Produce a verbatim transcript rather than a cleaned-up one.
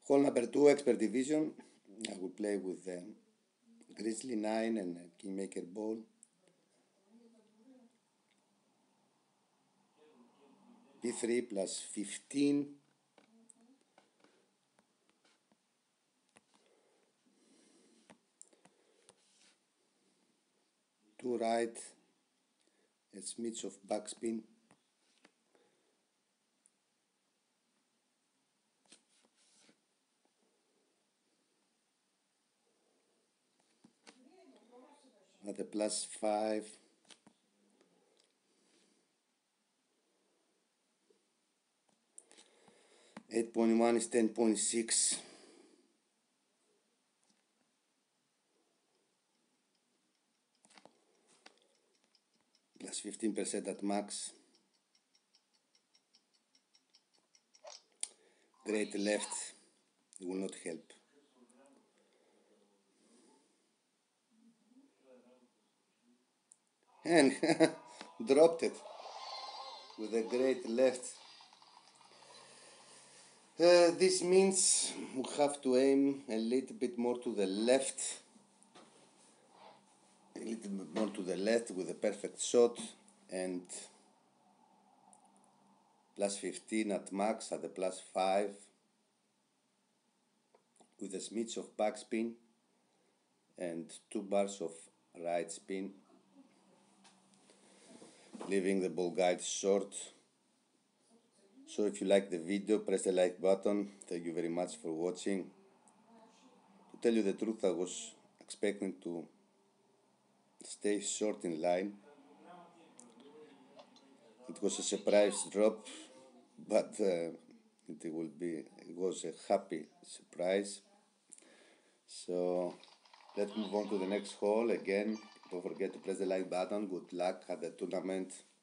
Hole number two, Expert Division. I will play with the Grizzly nine and Kingmaker ball. B three plus fifteen. Two right, a smidge of backspin. At a plus five. eight point one is ten point six. Plus fifteen percent at max. Great left, it will not help. And dropped it with a great left. Uh, this means we have to aim a little bit more to the left, a little bit more to the left with a perfect shot, and plus fifteen at max at the plus five with a smidge of backspin and two bars of right spin, leaving the ball guide short. So if you like the video, press the like button. Thank you very much for watching. To tell you the truth, I was expecting to stay short in line. It was a surprise drop, but uh, it will be it was a happy surprise. So let's move on to the next hole. Again, don't forget to press the like button. Good luck at the tournament.